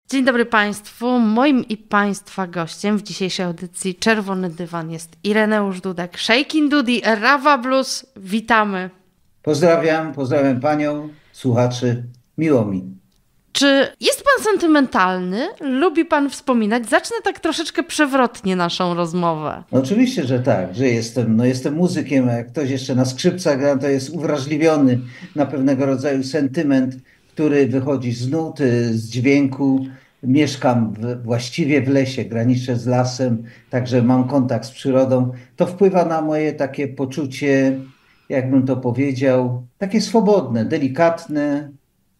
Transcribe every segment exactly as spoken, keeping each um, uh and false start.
Dzień dobry Państwu. Moim i Państwa gościem w dzisiejszej audycji Czerwony Dywan jest Ireneusz Dudek, Shakin' Dudi, Rawa Blues. Witamy. Pozdrawiam, pozdrawiam Panią, słuchaczy. Miło mi. Czy jest Pan sentymentalny? Lubi Pan wspominać? Zacznę tak troszeczkę przewrotnie naszą rozmowę. No oczywiście, że tak, że jestem. No jestem muzykiem, a jak ktoś jeszcze na skrzypcach gra, to jest uwrażliwiony na pewnego rodzaju sentyment, który wychodzi z nut, z dźwięku. Mieszkam w, właściwie w lesie, graniczę z lasem, także mam kontakt z przyrodą. To wpływa na moje takie poczucie, jakbym to powiedział, takie swobodne, delikatne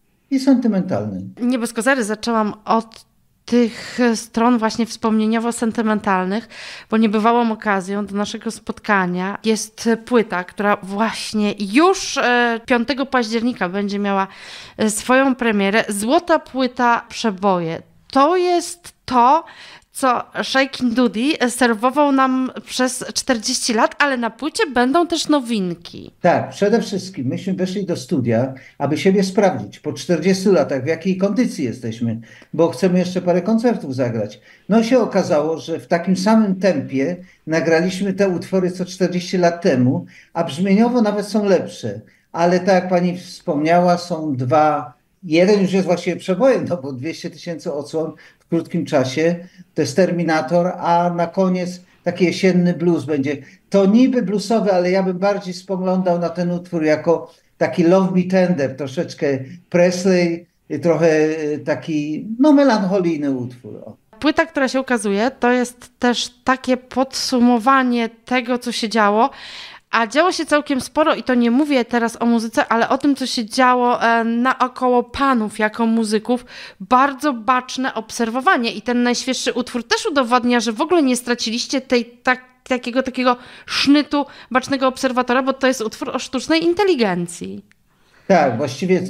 i sentymentalne. Nie bez kozery zaczęłam od tych stron właśnie wspomnieniowo-sentymentalnych, bo niebywałą okazją do naszego spotkania jest płyta, która właśnie już piątego października będzie miała swoją premierę. Złota płyta Przeboje. To jest to, co Shakin' Dudi serwował nam przez czterdzieści lat, ale na płycie będą też nowinki. Tak, przede wszystkim myśmy weszli do studia, aby siebie sprawdzić po czterdziestu latach, w jakiej kondycji jesteśmy, bo chcemy jeszcze parę koncertów zagrać. No się okazało, że w takim samym tempie nagraliśmy te utwory co czterdzieści lat temu, a brzmieniowo nawet są lepsze. Ale tak jak Pani wspomniała, są dwa, jeden już jest właściwie przebojem, no bo dwieście tysięcy odsłon w krótkim czasie, to jest Terminator, a na koniec taki jesienny blues będzie. To niby bluesowy, ale ja bym bardziej spoglądał na ten utwór jako taki Love Me Tender, troszeczkę Presley, trochę taki no melancholijny utwór. O. Płyta, która się ukazuje, to jest też takie podsumowanie tego, co się działo. A działo się całkiem sporo i to nie mówię teraz o muzyce, ale o tym, co się działo naokoło panów jako muzyków. Bardzo baczne obserwowanie i ten najświeższy utwór też udowadnia, że w ogóle nie straciliście tej tak, takiego, takiego sznytu bacznego obserwatora, bo to jest utwór o sztucznej inteligencji. Tak, właściwie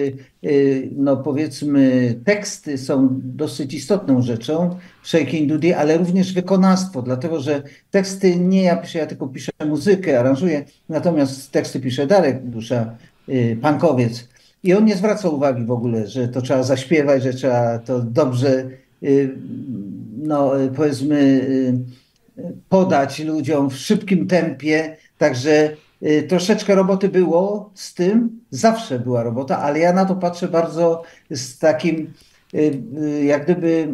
no powiedzmy teksty są dosyć istotną rzeczą w Shakin' Dudi, ale również wykonawstwo, dlatego że teksty nie ja piszę, ja tylko piszę muzykę, aranżuję, natomiast teksty pisze Darek Dusza, punkowiec. I on nie zwraca uwagi w ogóle, że to trzeba zaśpiewać, że trzeba to dobrze, no powiedzmy, podać ludziom w szybkim tempie, także troszeczkę roboty było z tym, zawsze była robota, ale ja na to patrzę bardzo z takim jak gdyby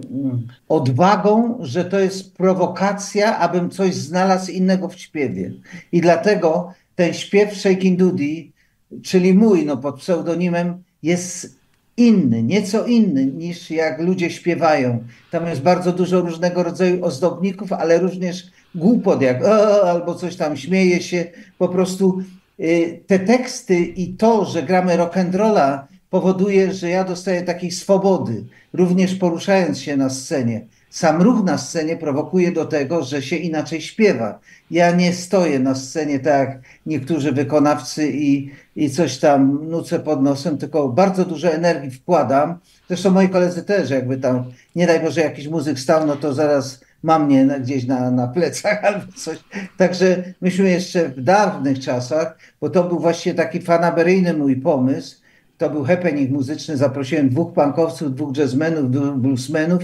odwagą, że to jest prowokacja, abym coś znalazł innego w śpiewie. I dlatego ten śpiew Shakin' Dudi, czyli mój, no pod pseudonimem, jest inny, nieco inny niż jak ludzie śpiewają. Tam jest bardzo dużo różnego rodzaju ozdobników, ale również głupot, jak o, albo coś tam, śmieje się. Po prostu y, te teksty i to, że gramy rock'n'rolla powoduje, że ja dostaję takiej swobody, również poruszając się na scenie. Sam ruch na scenie prowokuje do tego, że się inaczej śpiewa. Ja nie stoję na scenie tak jak niektórzy wykonawcy i, i coś tam nucę pod nosem, tylko bardzo dużo energii wkładam. Zresztą moi koledzy też, jakby tam, nie daj Boże, jakiś muzyk stał, no to zaraz ma mnie gdzieś na, na plecach albo coś. Także myśmy jeszcze w dawnych czasach, bo to był właśnie taki fanaberyjny mój pomysł, to był happening muzyczny, zaprosiłem dwóch punkowców, dwóch jazzmenów, dwóch bluesmenów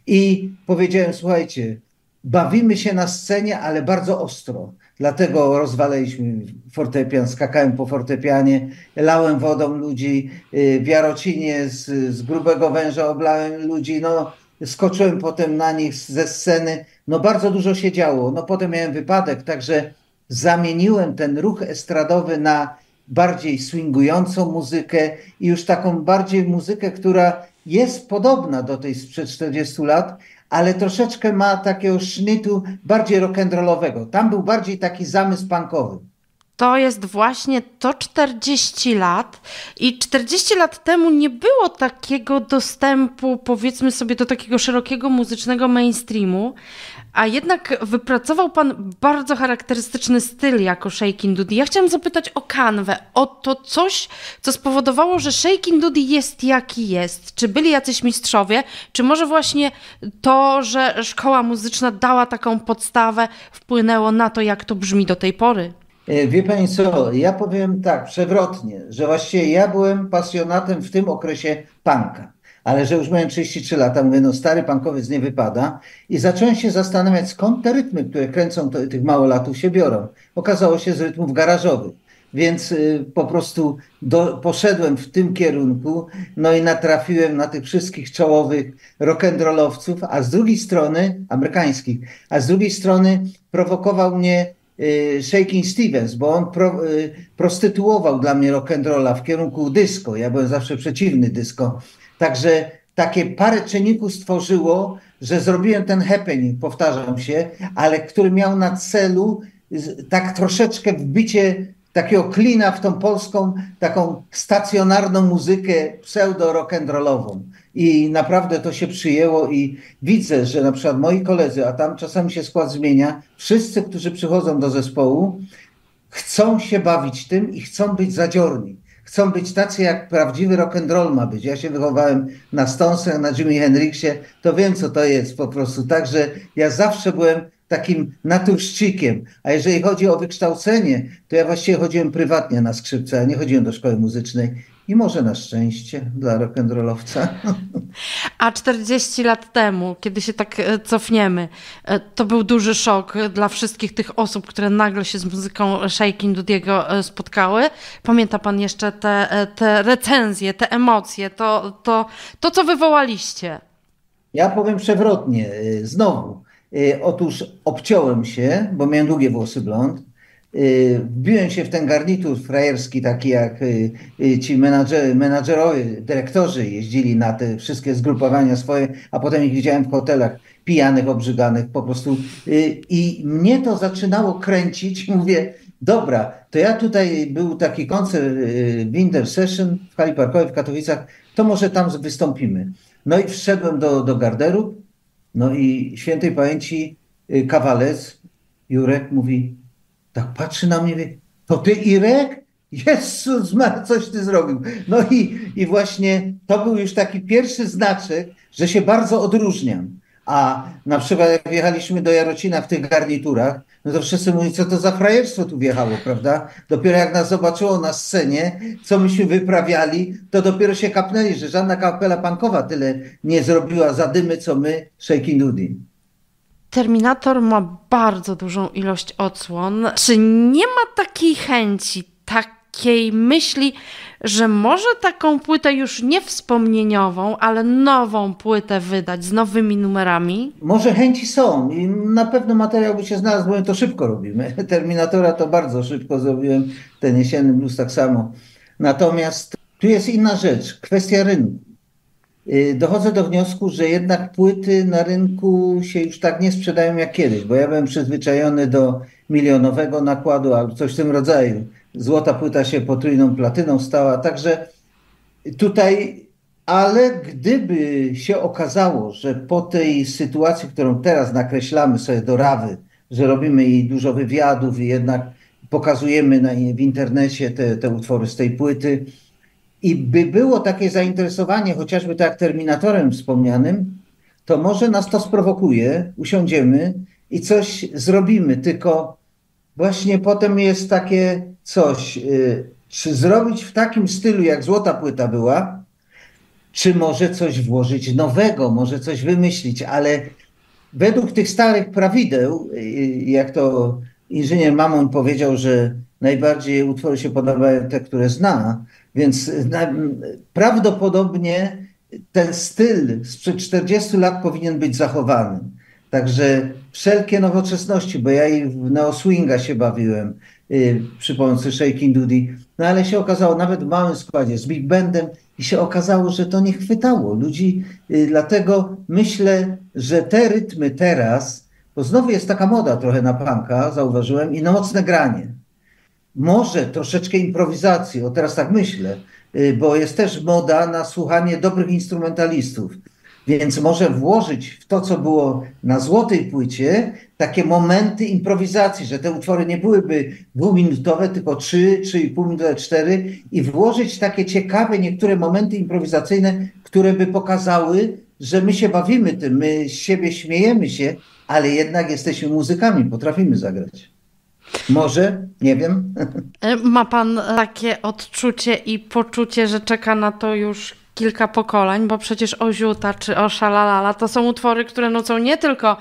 i powiedziałem, słuchajcie, bawimy się na scenie, ale bardzo ostro. Dlatego rozwaliliśmy fortepian, skakałem po fortepianie, lałem wodą ludzi, w Jarocinie z, z grubego węża oblałem ludzi, no skoczyłem potem na nich ze sceny, no bardzo dużo się działo. No potem miałem wypadek, także zamieniłem ten ruch estradowy na bardziej swingującą muzykę i już taką bardziej muzykę, która jest podobna do tej sprzed czterdziestu lat, ale troszeczkę ma takiego sznytu bardziej rock'n'rollowego. Tam był bardziej taki zamysł punkowy. To jest właśnie to czterdzieści lat i czterdzieści lat temu nie było takiego dostępu, powiedzmy sobie, do takiego szerokiego muzycznego mainstreamu, a jednak wypracował Pan bardzo charakterystyczny styl jako Shakin' Dudi. Ja chciałam zapytać o kanwę, o to coś, co spowodowało, że Shakin' Dudi jest jaki jest. Czy byli jacyś mistrzowie, czy może właśnie to, że szkoła muzyczna dała taką podstawę, wpłynęło na to, jak to brzmi do tej pory? Wie Pani co, ja powiem tak, przewrotnie, że właściwie ja byłem pasjonatem w tym okresie punka. ale że już miałem trzydzieści trzy lata, mówię, no stary punkowiec nie wypada i zacząłem się zastanawiać, skąd te rytmy, które kręcą to, tych małolatów się biorą. Okazało się z rytmów garażowych. Więc y, po prostu do, poszedłem w tym kierunku, no i natrafiłem na tych wszystkich czołowych rock'n'rollowców, a z drugiej strony, amerykańskich, a z drugiej strony prowokował mnie y, Shakin' Stevens, bo on pro, y, prostytuował dla mnie rock'n'rolla w kierunku disco. Ja byłem zawsze przeciwny disco. Także takie parę czynników stworzyło, że zrobiłem ten happening, powtarzam się, ale który miał na celu y, tak troszeczkę wbicie takiego klina w tą polską, taką stacjonarną muzykę pseudo-rock'n'rollową. I naprawdę to się przyjęło i widzę, że na przykład moi koledzy, a tam czasami się skład zmienia, wszyscy, którzy przychodzą do zespołu, chcą się bawić tym i chcą być zadziorni. Chcą być tacy, jak prawdziwy rock'n'roll ma być. Ja się wychowałem na Stonesach, na Jimi Hendrixie, to wiem, co to jest po prostu. Także ja zawsze byłem takim naturszczykiem. A jeżeli chodzi o wykształcenie, to ja właściwie chodziłem prywatnie na skrzypce, a nie chodziłem do szkoły muzycznej. I może na szczęście dla rock'n'rollowca. A czterdzieści lat temu, kiedy się tak cofniemy, to był duży szok dla wszystkich tych osób, które nagle się z muzyką Shakin' Dudiego spotkały. Pamięta pan jeszcze te, te recenzje, te emocje, to, to, to, co wywołaliście? Ja powiem przewrotnie, znowu. Otóż obciąłem się, bo miałem długie włosy blond. Wbiłem się w ten garnitur frajerski, taki jak ci menadżer, menadżerowie, dyrektorzy jeździli na te wszystkie zgrupowania swoje, a potem ich widziałem w hotelach pijanych, obrzyganych po prostu. I mnie to zaczynało kręcić. Mówię, dobra, to ja tutaj był taki koncert Winter Session w hali parkowej w Katowicach, to może tam wystąpimy. No i wszedłem do, do garderób, no i świętej pamięci kawalec Jurek mówi, tak patrzy na mnie, wie, to ty Irek? Jezus, coś ty zrobił. No i, i właśnie to był już taki pierwszy znaczek, że się bardzo odróżniam. A na przykład jak wjechaliśmy do Jarocina w tych garniturach, no to wszyscy mówili, co to za frajerstwo tu wjechało, prawda? Dopiero jak nas zobaczyło na scenie, co myśmy wyprawiali, to dopiero się kapnęli, że żadna kapela punkowa tyle nie zrobiła zadymy, co my, Shakin' Dudi. Terminator ma bardzo dużą ilość odsłon. Czy nie ma takiej chęci, takiej myśli, że może taką płytę już nie wspomnieniową, ale nową płytę wydać z nowymi numerami? Może chęci są i na pewno materiał by się znalazł, bo my to szybko robimy. Terminatora to bardzo szybko zrobiłem, ten jesienny blues tak samo. Natomiast tu jest inna rzecz, kwestia rynku. Dochodzę do wniosku, że jednak płyty na rynku się już tak nie sprzedają jak kiedyś, bo ja byłem przyzwyczajony do milionowego nakładu albo coś w tym rodzaju. Złota płyta się potrójną platyną stała, także tutaj, ale gdyby się okazało, że po tej sytuacji, którą teraz nakreślamy sobie do rawy, że robimy i dużo wywiadów i jednak pokazujemy na, w internecie te, te utwory z tej płyty, i by było takie zainteresowanie, chociażby tak jak Terminatorem wspomnianym, to może nas to sprowokuje, usiądziemy i coś zrobimy, tylko właśnie potem jest takie coś, czy zrobić w takim stylu, jak Złota Płyta była, czy może coś włożyć nowego, może coś wymyślić, ale według tych starych prawideł, jak to inżynier Mamon powiedział, że najbardziej utwory się podobają te, które zna, więc prawdopodobnie ten styl sprzed czterdziestu lat powinien być zachowany. Także wszelkie nowoczesności, bo ja i w neo-swinga się bawiłem yy, przy pomocy Shakin' Dudi, no ale się okazało, nawet w małym składzie, z big bandem, i się okazało, że to nie chwytało ludzi. Yy, dlatego myślę, że te rytmy teraz, bo znowu jest taka moda trochę na punka, zauważyłem, i na mocne granie. Może troszeczkę improwizacji, o teraz tak myślę, bo jest też moda na słuchanie dobrych instrumentalistów. Więc może włożyć w to, co było na Złotej Płycie, takie momenty improwizacji, że te utwory nie byłyby dwuminutowe, tylko trzy, trzy i pół minuty, cztery, i włożyć takie ciekawe niektóre momenty improwizacyjne, które by pokazały, że my się bawimy tym, my z siebie śmiejemy się, ale jednak jesteśmy muzykami, potrafimy zagrać. Może, nie wiem. Ma pan takie odczucie i poczucie, że czeka na to już kilka pokoleń, bo przecież Oziuta czy Oszalalala to są utwory, które nucą nie tylko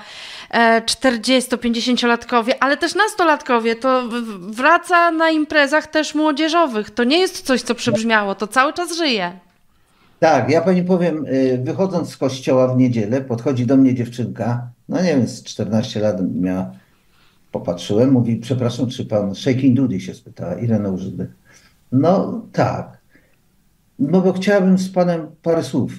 czterdziesto-pięćdziesięciolatkowie, ale też nastolatkowie. To wraca na imprezach też młodzieżowych. To nie jest coś, co przybrzmiało, to cały czas żyje. Tak, ja pani powiem, wychodząc z kościoła w niedzielę, podchodzi do mnie dziewczynka, no nie wiem, z czternaście lat miała, popatrzyłem, mówi, przepraszam, czy pan Shaking Dudy się spytała, Irena Użyby. No tak, no bo chciałabym z panem parę słów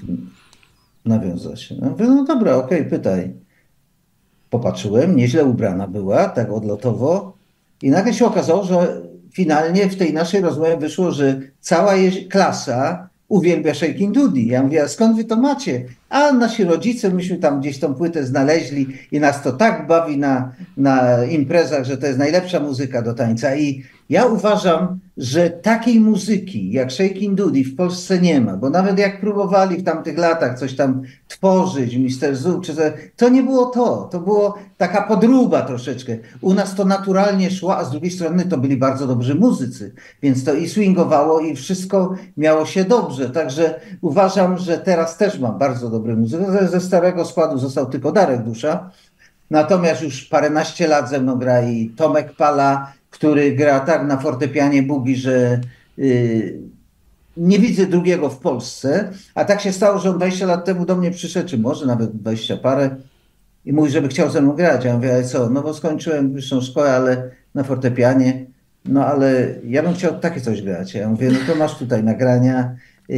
nawiązać. No, mówię, no dobra, okej, okay, pytaj. Popatrzyłem, nieźle ubrana była, tak odlotowo i nagle się okazało, że finalnie w tej naszej rozmowie wyszło, że cała jej klasa uwielbia Shaking Dudy. Ja mówię, a skąd wy to macie? A nasi rodzice, myśmy tam gdzieś tą płytę znaleźli i nas to tak bawi na, na imprezach, że to jest najlepsza muzyka do tańca. I ja uważam, że takiej muzyki jak Shaking Dudy w Polsce nie ma, bo nawet jak próbowali w tamtych latach coś tam tworzyć, mister Zu, czy to, to nie było to. To było taka podróba troszeczkę. U nas to naturalnie szło, a z drugiej strony to byli bardzo dobrzy muzycy, więc to i swingowało i wszystko miało się dobrze. Także uważam, że teraz też mam bardzo dobry muzyk. Ze starego składu został tylko Darek Dusza, natomiast już paręnaście lat ze mną gra i Tomek Pala, który gra tak na fortepianie bugi, że yy, nie widzę drugiego w Polsce. A tak się stało, że on dwadzieścia lat temu do mnie przyszedł, czy może nawet dwadzieścia parę, i mówi, żeby chciał ze mną grać. Ja mówię, ale co, no bo skończyłem wyższą szkołę, ale na fortepianie, no ale ja bym chciał takie coś grać. Ja mówię, no to masz tutaj nagrania yy,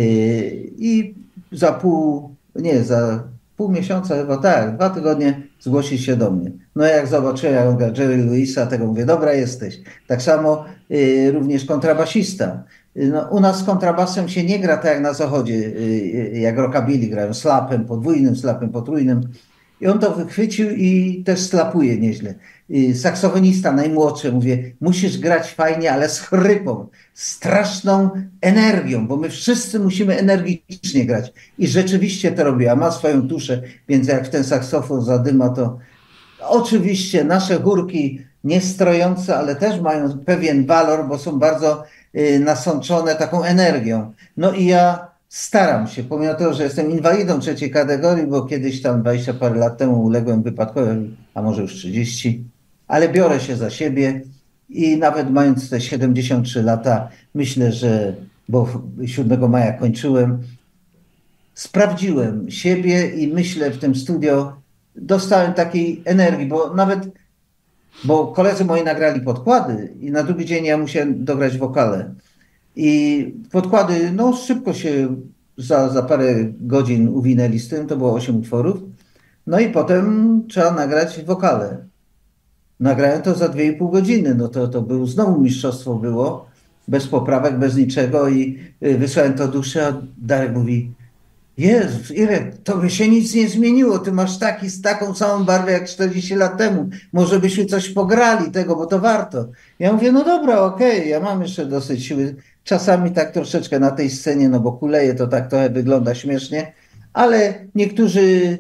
i za pół, nie, za pół miesiąca chyba, tak, dwa tygodnie zgłosi się do mnie. No jak zobaczyłem, jak on gra Jerry Lewisa, tego mówię, dobra jesteś. Tak samo y, również kontrabasista. Y, no, u nas z kontrabasem się nie gra tak jak na zachodzie, y, jak rockabilly grają, slapem podwójnym, slapem potrójnym. I on to wychwycił i też slapuje nieźle. Y, saksofonista najmłodszy, mówię, musisz grać fajnie, ale z chrypą, straszną energią, bo my wszyscy musimy energicznie grać. I rzeczywiście to robi, a ma swoją tuszę, więc jak w ten saksofon zadyma, to oczywiście nasze górki nie strojące, ale też mają pewien walor, bo są bardzo y, nasączone taką energią. No i ja staram się, pomimo tego, że jestem inwalidą trzeciej kategorii, bo kiedyś tam dwadzieścia parę lat temu uległem wypadkowi, a może już trzydzieści, ale biorę się za siebie i nawet mając te siedemdziesiąt trzy lata, myślę, że, bo siódmego maja kończyłem, sprawdziłem siebie i myślę w tym studio, dostałem takiej energii, bo nawet, bo koledzy moi nagrali podkłady i na drugi dzień ja musiałem dograć wokale. I podkłady, no szybko się za, za parę godzin uwinęli z tym, to było osiem utworów. No i potem trzeba nagrać wokale. Nagrałem to za dwie i pół godziny, no to, to był, znowu mistrzostwo było, bez poprawek, bez niczego i wysłałem to duszę, a Darek mówi, Jezus, Irek, to by się nic nie zmieniło, ty masz taki, taką samą barwę jak czterdzieści lat temu, może byśmy coś pograli tego, bo to warto. Ja mówię, no dobra, okej, okay, ja mam jeszcze dosyć siły, czasami tak troszeczkę na tej scenie, no bo kuleje, to tak trochę wygląda śmiesznie, ale niektórzy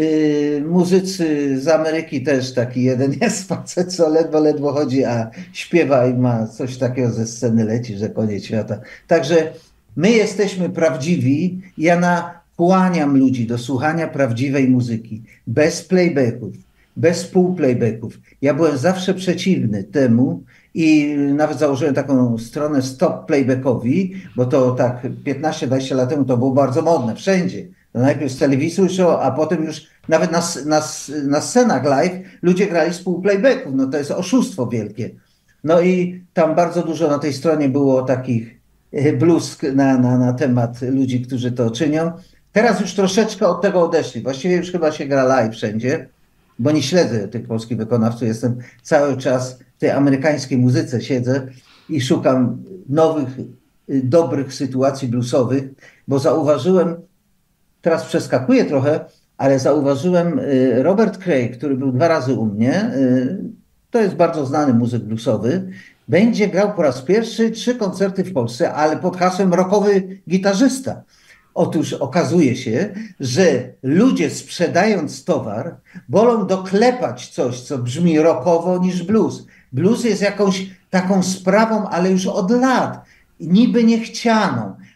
yy, muzycy z Ameryki też, taki jeden jest facet, co ledwo, ledwo chodzi, a śpiewa i ma coś takiego ze sceny leci, że koniec świata. Także my jesteśmy prawdziwi, ja nakłaniam ludzi do słuchania prawdziwej muzyki, bez playbacków, bez półplaybacków. Ja byłem zawsze przeciwny temu i nawet założyłem taką stronę Stop Playbackowi, bo to tak piętnaście dwadzieścia lat temu to było bardzo modne, wszędzie. To najpierw z telewizji show, a potem już nawet na, na, na scenach live ludzie grali z półplaybacków. No to jest oszustwo wielkie. No i tam bardzo dużo na tej stronie było takich bluzk na, na, na temat ludzi, którzy to czynią. Teraz już troszeczkę od tego odeszli. Właściwie już chyba się gra live wszędzie, bo nie śledzę tych polskich wykonawców. Jestem cały czas w tej amerykańskiej muzyce siedzę i szukam nowych, dobrych sytuacji bluesowych, bo zauważyłem, teraz przeskakuję trochę, ale zauważyłem Robert Cray, który był dwa razy u mnie, to jest bardzo znany muzyk bluesowy, będzie grał po raz pierwszy trzy koncerty w Polsce, ale pod hasłem rockowy gitarzysta. Otóż okazuje się, że ludzie sprzedając towar wolą doklepać coś, co brzmi rockowo niż blues. Blues jest jakąś taką sprawą, ale już od lat, niby niechcianą,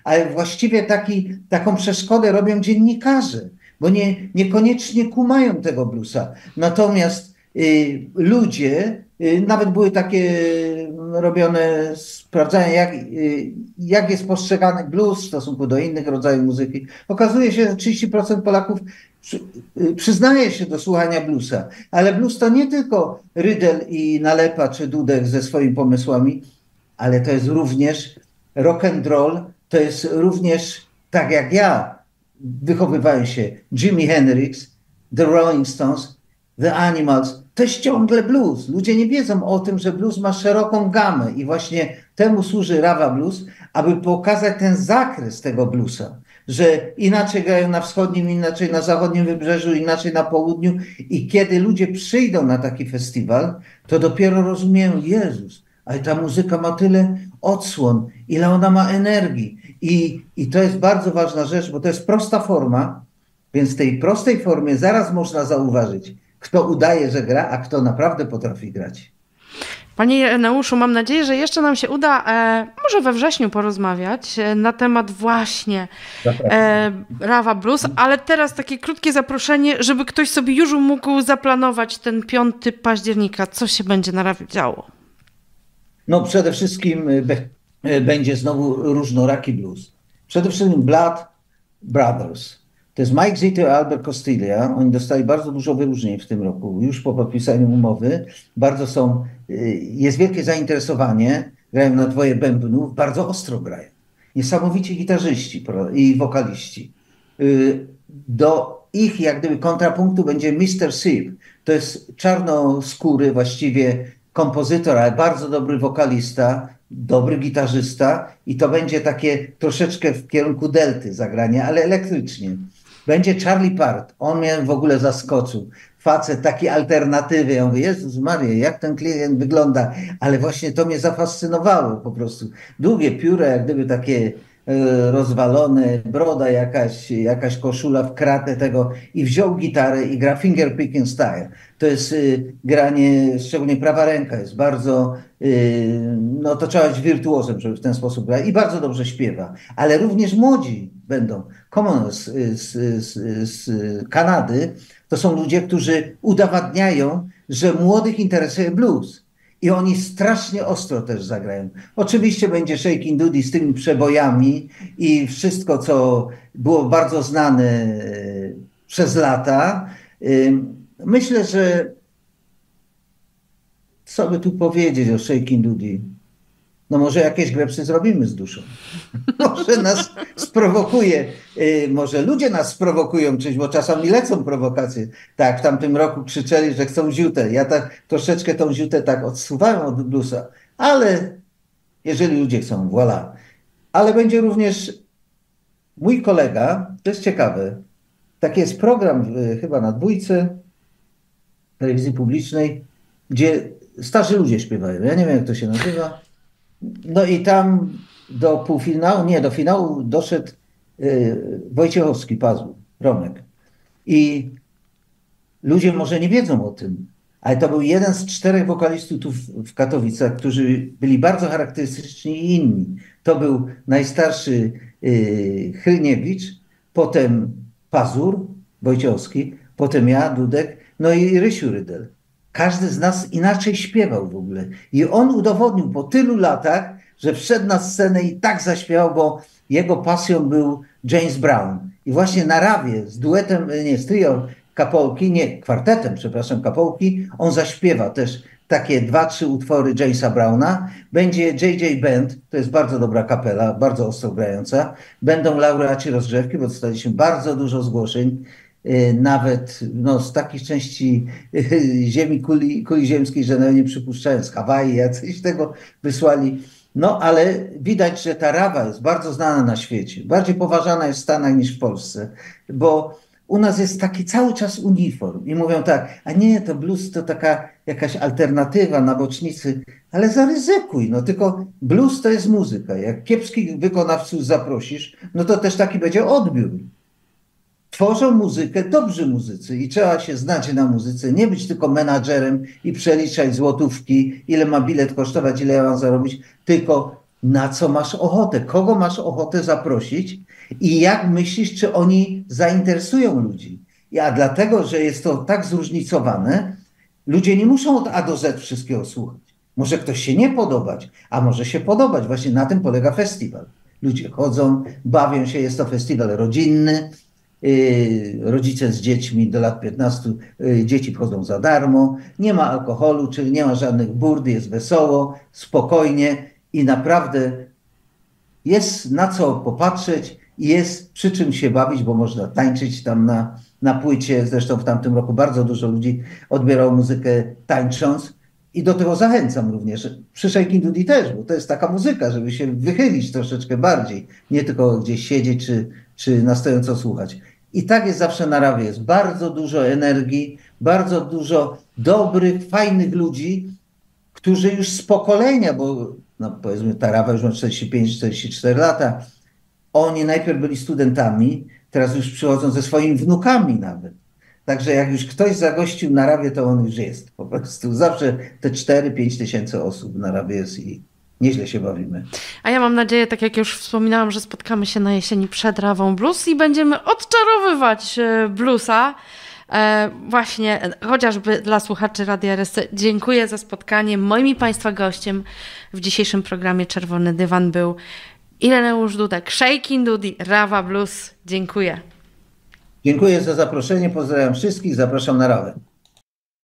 ale właściwie taki, taką przeszkodę robią dziennikarze, bo nie, niekoniecznie kumają tego bluesa. Natomiast y, ludzie, y, nawet były takie robione sprawdzania, jak, y, jak jest postrzegany blues w stosunku do innych rodzajów muzyki. Okazuje się, że trzydzieści procent Polaków przy, y, przyznaje się do słuchania bluesa, ale blues to nie tylko Rydel i Nalepa czy Dudek ze swoimi pomysłami, ale to jest również rock and roll, to jest również, tak jak ja wychowywałem się, Jimi Hendrix, The Rolling Stones, The Animals, to jest ciągle blues. Ludzie nie wiedzą o tym, że blues ma szeroką gamę i właśnie temu służy Rawa Blues, aby pokazać ten zakres tego bluesa, że inaczej grają na wschodnim, inaczej na zachodnim wybrzeżu, inaczej na południu i kiedy ludzie przyjdą na taki festiwal, to dopiero rozumieją, Jezus, ale ta muzyka ma tyle odsłon, ile ona ma energii. I, I to jest bardzo ważna rzecz, bo to jest prosta forma, więc w tej prostej formie zaraz można zauważyć, kto udaje, że gra, a kto naprawdę potrafi grać. Panie Ireneuszu, mam nadzieję, że jeszcze nam się uda e, może we wrześniu porozmawiać e, na temat właśnie e, Rawa Blues, ale teraz takie krótkie zaproszenie, żeby ktoś sobie już mógł zaplanować ten piątego października. Co się będzie na Rawie działo? No przede wszystkim be, będzie znowu różnoraki blues. Przede wszystkim Blood Brothers. To jest Mike Zito i Albert Costilla. Oni dostali bardzo dużo wyróżnień w tym roku, już po podpisaniu umowy. Bardzo są, jest wielkie zainteresowanie. Grają na dwoje bębnów, bardzo ostro grają. Niesamowici gitarzyści i wokaliści. Do ich jak gdyby kontrapunktu będzie mister Sip. To jest czarnoskóry właściwie kompozytor, ale bardzo dobry wokalista, dobry gitarzysta i to będzie takie troszeczkę w kierunku delty zagranie, ale elektrycznie. Będzie Charlie Part, on mnie w ogóle zaskoczył. Facet taki alternatywy, ja mówię, Jezus Maria, jak ten klient wygląda, ale właśnie to mnie zafascynowało po prostu. Długie pióra, jak gdyby takie e, rozwalone, broda jakaś, jakaś koszula w kratę tego i wziął gitarę i gra finger picking style. To jest y, granie, szczególnie prawa ręka jest bardzo, y, no to trzeba być wirtuozem, żeby w ten sposób grać i bardzo dobrze śpiewa. Ale również młodzi będą. Common z, z, z, z Kanady to są ludzie, którzy udowadniają, że młodych interesuje blues. I oni strasznie ostro też zagrają. Oczywiście będzie Shakin' Doody z tymi przebojami i wszystko, co było bardzo znane przez lata. Myślę, że co by tu powiedzieć o Shakin' Doody? No może jakieś grepsy zrobimy z duszą. Może nas sprowokuje, może ludzie nas sprowokują czymś, bo czasami lecą prowokacje. Tak, w tamtym roku krzyczeli, że chcą ziutę. Ja tak troszeczkę tą ziutę tak odsuwałem od bluesa, ale jeżeli ludzie chcą, voilà. Ale będzie również mój kolega, to jest ciekawe, taki jest program chyba na dwójce telewizji publicznej, gdzie starzy ludzie śpiewają. Ja nie wiem, jak to się nazywa. No i tam do półfinału, nie, do finału doszedł y, Wojciechowski, Pazur, Romek. I ludzie może nie wiedzą o tym, ale to był jeden z czterech wokalistów tu w, w Katowicach, którzy byli bardzo charakterystyczni i inni. To był najstarszy y, Hryniewicz, potem Pazur, Wojciechowski, potem ja, Dudek, no i Rysiu Rydel. Każdy z nas inaczej śpiewał w ogóle. I on udowodnił po tylu latach, że wszedł na scenę i tak zaśpiewał, bo jego pasją był James Brown. I właśnie na Rawie z duetem, nie, z trio Kapolki, nie, kwartetem, przepraszam, Kapolki, on zaśpiewa też takie dwa, trzy utwory Jamesa Browna. Będzie J J Band, to jest bardzo dobra kapela, bardzo ostro grająca. Będą laureaci rozgrzewki, bo dostaliśmy bardzo dużo zgłoszeń. Nawet no, z takich części ziemi, kuli, kuli ziemskiej, że nawet nie przypuszczałem, z Hawaii jacyś tego wysłali. No ale widać, że ta Rawa jest bardzo znana na świecie. Bardziej poważana jest w Stanach niż w Polsce, bo u nas jest taki cały czas uniform i mówią tak, a nie, to blues to taka jakaś alternatywa na bocznicy, ale zaryzykuj, no tylko blues to jest muzyka. Jak kiepskich wykonawców zaprosisz, no to też taki będzie odbiór. Tworzą muzykę dobrzy muzycy i trzeba się znać na muzyce, nie być tylko menadżerem i przeliczać złotówki, ile ma bilet kosztować, ile ja mam zarobić, tylko na co masz ochotę, kogo masz ochotę zaprosić i jak myślisz, czy oni zainteresują ludzi. A dlatego, że jest to tak zróżnicowane, ludzie nie muszą od A do Z wszystkiego słuchać. Może ktoś się nie podobać, a może się podobać. Właśnie na tym polega festiwal. Ludzie chodzą, bawią się, jest to festiwal rodzinny. Yy, rodzice z dziećmi do lat piętnastu, yy, dzieci wchodzą za darmo, nie ma alkoholu, czyli nie ma żadnych burd, jest wesoło, spokojnie i naprawdę jest na co popatrzeć i jest przy czym się bawić, bo można tańczyć tam na, na płycie. Zresztą w tamtym roku bardzo dużo ludzi odbierało muzykę tańcząc i do tego zachęcam również. Przy Shakin' Doody też, bo to jest taka muzyka, żeby się wychylić troszeczkę bardziej, nie tylko gdzieś siedzieć czy, czy na stojąco słuchać. I tak jest zawsze na Rawie. Jest bardzo dużo energii, bardzo dużo dobrych, fajnych ludzi, którzy już z pokolenia, bo no powiedzmy ta Rawa już ma czterdzieści pięć czterdzieści cztery lata, oni najpierw byli studentami, teraz już przychodzą ze swoimi wnukami nawet. Także jak już ktoś zagościł na Rawie, to on już jest. Po prostu zawsze te cztery pięć tysięcy osób na Rawie jest i nieźle się bawimy. A ja mam nadzieję, tak jak już wspominałam, że spotkamy się na jesieni przed Rawą Blues i będziemy odczarowywać bluesa. E, właśnie, chociażby dla słuchaczy Radia R S C. Dziękuję za spotkanie. Moim i Państwa gościem w dzisiejszym programie Czerwony Dywan był Ireneusz Dudek, Shakin' Doody, Rawa Blues. Dziękuję. Dziękuję za zaproszenie, pozdrawiam wszystkich, zapraszam na Rawę.